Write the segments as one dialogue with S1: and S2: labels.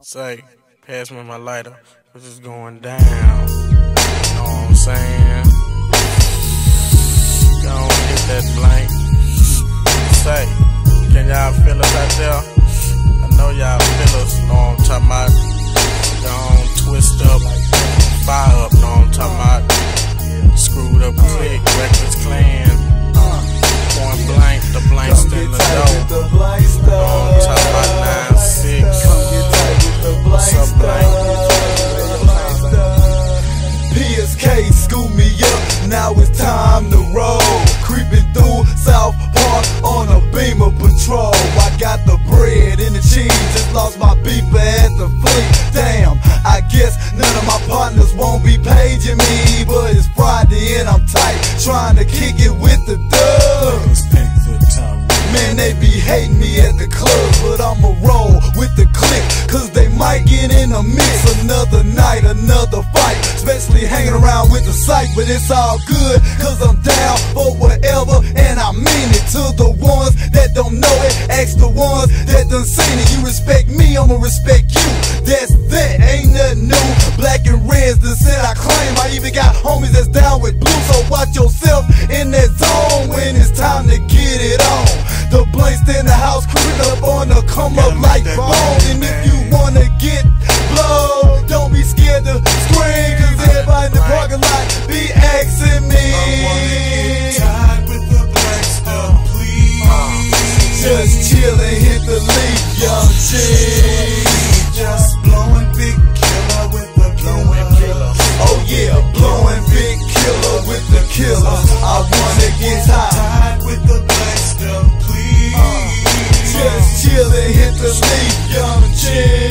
S1: Say, pass me my lighter, cause it's going down. You know what I'm saying? Go on, hit that blank. Say, can y'all feel us out there? I know y'all feel us, know what I'm talking about. Go on, twist up, fire up, know what I'm talking about. Screwed up click, Reckless Clan. Point blank, the blank still in the door. Know what I'm talking about, 9-6. What's up, blank?
S2: PSK scoop me up, now it's time to roll. Creeping through South Park on a Beamer patrol. I got the bread and the cheese, just lost my beeper at the fleet. Damn, I guess none of my partners won't be paging me, but it's Friday and I'm tight, trying to kick it with the thugs. Man, they be hating me at the club, but I'ma roll with the clique, cause they might get in a mix. Another night, another fight, especially hanging around with the psych. But it's all good, cause I'm down for whatever, and I mean it. To the ones that don't know it, ask the ones that done seen it. You respect me, I'ma respect you. That's that, ain't nothing new. Black and reds done said I claim. I even got homies that's down with blue, so watch yourself in that zone when it's time to get it on. The blanks in the house, creeping up on the come up like bone. And if you wanna get blow, don't be scared to scream, cause everybody in the parking lot be asking me.
S3: I wanna get tied with the black stuff, please.
S2: Just chill and hit the leaf, young G.
S3: Just blowing big killer with the killer.
S2: Oh yeah, blowing big killer with the killer. I wanna get tied
S3: with the black stuff, please.
S2: Just chill and hit the leaf, young G.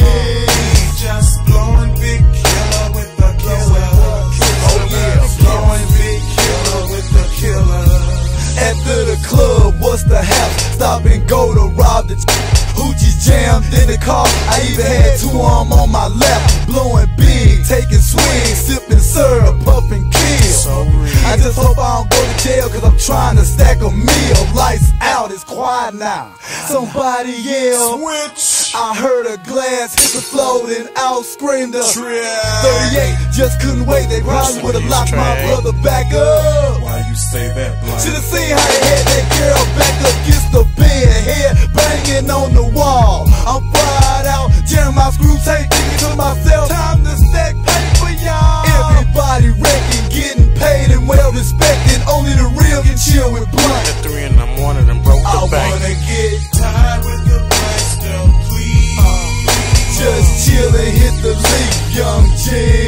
S3: Just blowing big killer with the killer.
S2: Oh yeah,
S3: blowing big killer with the killer.
S2: After the club, what's the house? Stop and go to rob the Hoochie's jammed in the car. I even had two arm on my lap, blowing big, taking swings, sipping syrup, puffing kill. I just hope I don't go to jail, cause I'm trying to stack a meal. Lights out, it's quiet now. Somebody yell,
S3: Switch.
S2: I heard a glass hit the floor, then out screamed the 38, just couldn't wait. They probably would've locked my brother back up.
S3: Why you say that, Blind?
S2: Should've seen how they had that girl back up against the bed, head banging on the wall. I'm fried out, jamming my screw tape, thinking to myself, time to stack paper, y'all. Everybody wrecking, getting paid and well respected. Only the real can chill with blunt.
S1: At 3 in the morning and broke the bank.
S2: I wanna get
S3: tied with the black stuff, please.
S2: just chill and hit the leaf, young G.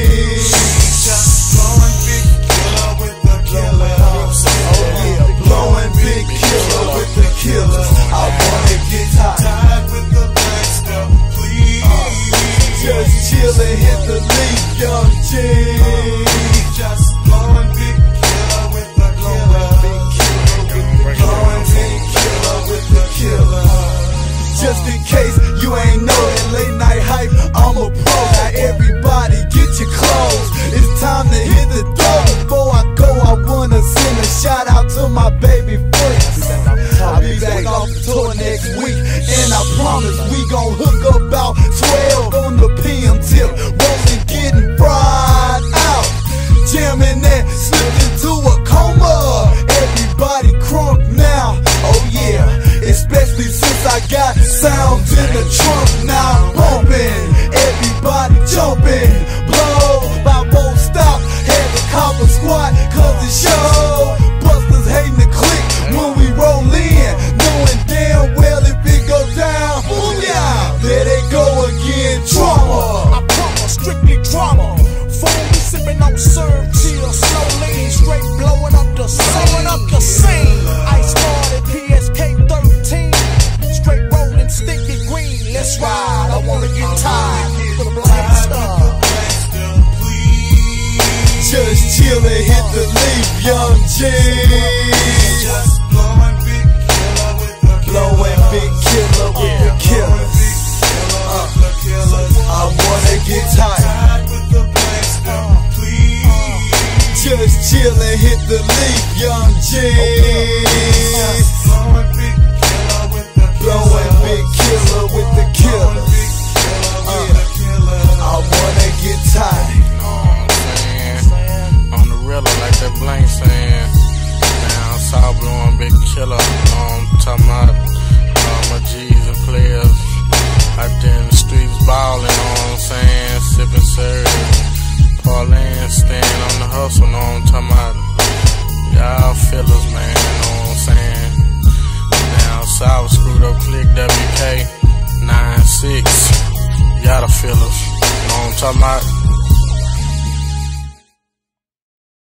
S3: Just blowing big killer with the killer.
S2: Oh yeah, blowing big killer with the killer. I wanna get
S3: tied with the black stuff, please.
S2: just chill and hit the leaf, young G.
S3: Just blowing big killer with the killer. Blowing big killer with the killer.
S2: Just in case you ain't know that late night hype, I'm a pro. Now everybody get your clothes, it's time to hit the door. Before I go, I wanna send a shout out to my baby friends. I'll be back off the tour next week, and I promise we gon' hook up about 12 on the PM tip. Rolling, getting fried out, jamming that, slipped into a coma. Everybody crunk now, oh yeah, especially since I got sounds in the trunk. Now I'm bumping, everybody jumping, blow, I won't stop. Had to cop a squat, cause the show busters hating the click when we roll in, knowing damn well if it go down, boom yeah, there they go again, drama.
S4: I promise, strictly drama. Phone be sipping on serve, chill, slow lean, straight blowing up the scene. I started PSK 13, straight rolling sticky green. Let's ride, I wanna get tired with the black stuff.
S2: Just chill and hit the leaf, young G.
S3: Just blowing big killer with the
S2: Blowing big killer with the killers. I wanna get tired.
S3: with the black stuff, please.
S2: Just chill and hit the leaf, young G.
S3: Blowing big killer with the
S2: Blowing big killer with the killers.
S1: man, big killer, know what I'm talking about? All my G's and players out there in the streets ballin', know what I'm saying? Sippin' syrup, parlayin', staying on the hustle, know what I'm talking about? Y'all feel us, man, know what I'm saying? Down south, screwed up click, WK 96. Y'all feel us, know what I'm talking about?